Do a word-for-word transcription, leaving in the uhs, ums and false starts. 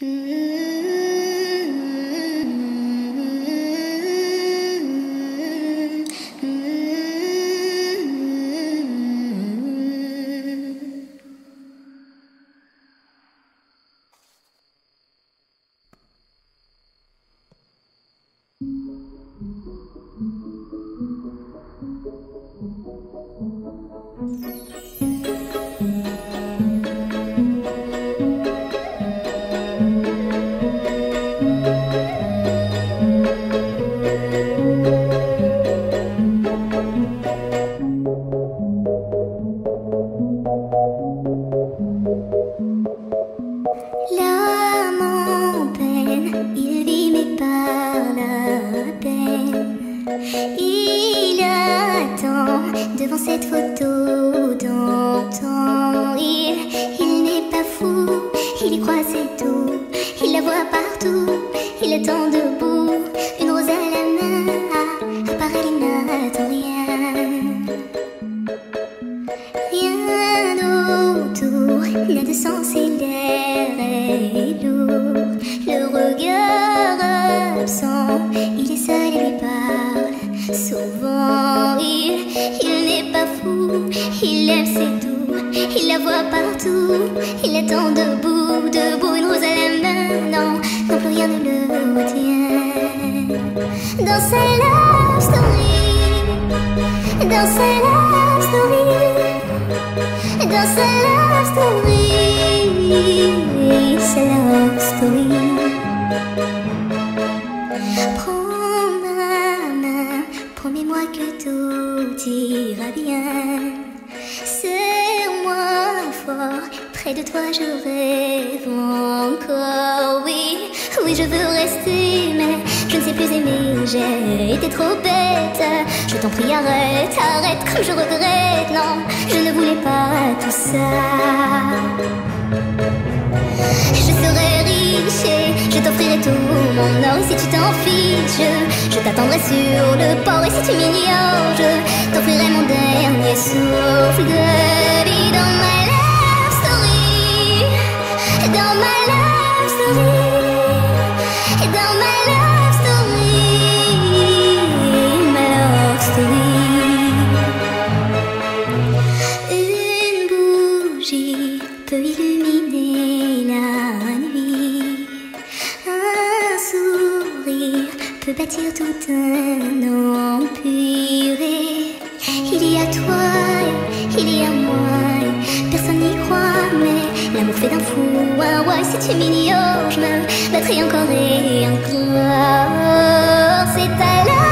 Devant cette photo d'antan, il, il n'est pas fou, il y croit c'est tout, il la voit partout, il attend debout, une rose à la main, à, à part elle il n'attend rien. Rien autour n'a de sens et l'air est lourd, le regard absent, il est seul et lui parle souvent, il, il n'est pas fou, il aime c'est tout, il la voit partout, il attend debout, debout, une rose à la main, non, non plus rien ne le retient. Dans sa love story, dans sa love story, dans sa love story, sa love story. Promets-moi que tout ira bien. Serre-moi fort, près de toi je rêve encore. Oui, oui je veux rester, mais je ne sais plus aimer. J'ai été trop bête. Je t'en prie arrête, arrête comme je regrette. Non, je ne voulais pas tout ça. Je serai riche et je t'offrirai tout mon or. Et si tu t'en fiches, je, je t'attendrai sur le port. Et si tu m'ignores, je t'offrirai mon dernier souffle de vie. Dans ma love story, dans ma love story, dans ma love story, ma love story. Une bougie peut illuminer la nuit, un sourire peut bâtir tout un empire. Il y a toi, il y a moi, personne n'y croit, mais l'amour fait d'un fou un roi. Si tu m'ignores, je me battrai encore et encore. C'est ta love